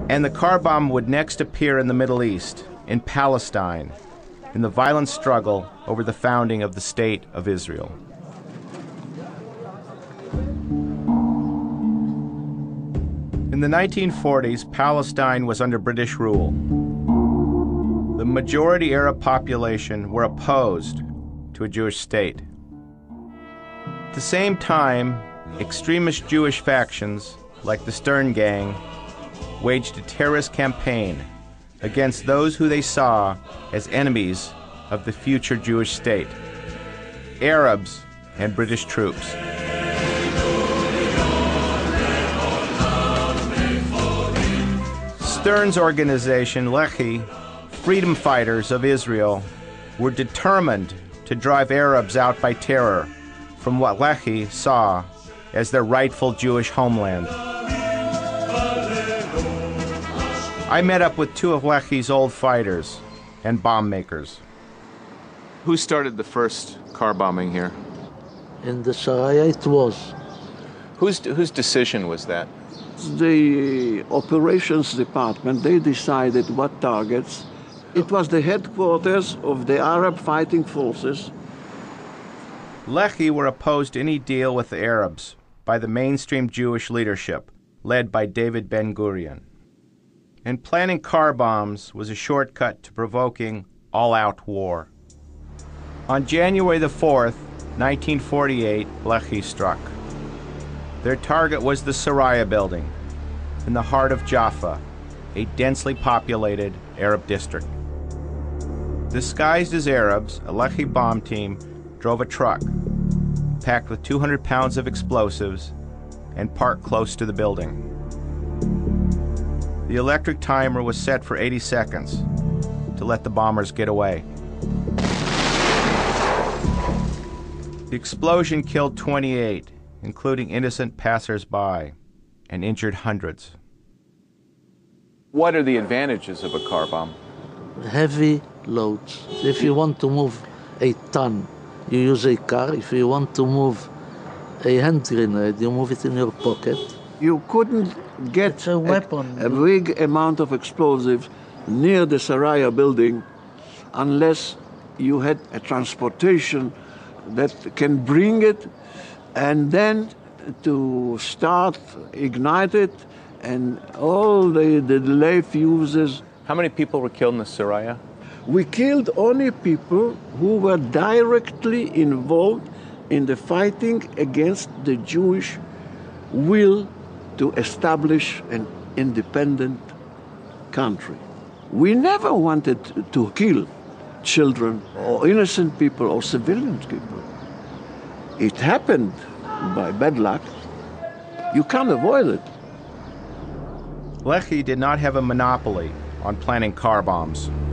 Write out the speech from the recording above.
And the car bomb would next appear in the Middle East, in Palestine, in the violent struggle over the founding of the State of Israel. In the 1940s, Palestine was under British rule. The majority Arab population were opposed to a Jewish state. At the same time, extremist Jewish factions, like the Stern Gang, waged a terrorist campaign against those who they saw as enemies of the future Jewish state, Arabs and British troops. Stern's organization, Lehi, Freedom Fighters of Israel, were determined to drive Arabs out by terror from what Lehi saw as their rightful Jewish homeland. I met up with two of Lehi's old fighters and bomb makers. Who started the first car bombing here? In the Saraya it was. Whose decision was that? The operations department, they decided what targets. It was the headquarters of the Arab fighting forces. Lehi were opposed to any deal with the Arabs by the mainstream Jewish leadership, led by David Ben-Gurion. And planning car bombs was a shortcut to provoking all-out war. On January the 4th, 1948, Lehi struck. Their target was the Saraya building, in the heart of Jaffa, a densely populated Arab district. Disguised as Arabs, a Lehi bomb team drove a truck packed with 200 pounds of explosives and parked close to the building. The electric timer was set for 80 seconds to let the bombers get away. The explosion killed 28, including innocent passers-by, and injured hundreds. What are the advantages of a car bomb? Heavy loads. If you want to move a ton, you use a car. If you want to move a hand grenade, you move it in your pocket. You couldn't get a weapon. A big amount of explosives near the Saraya building unless you had a transportation that can bring it, and then to start, ignite it, and all the delay fuses. How many people were killed in the Saraya? We killed only people who were directly involved in the fighting against the Jewish will to establish an independent country. We never wanted to kill children or innocent people or civilian people. It happened by bad luck. You can't avoid it. Lehi did not have a monopoly on planning car bombs.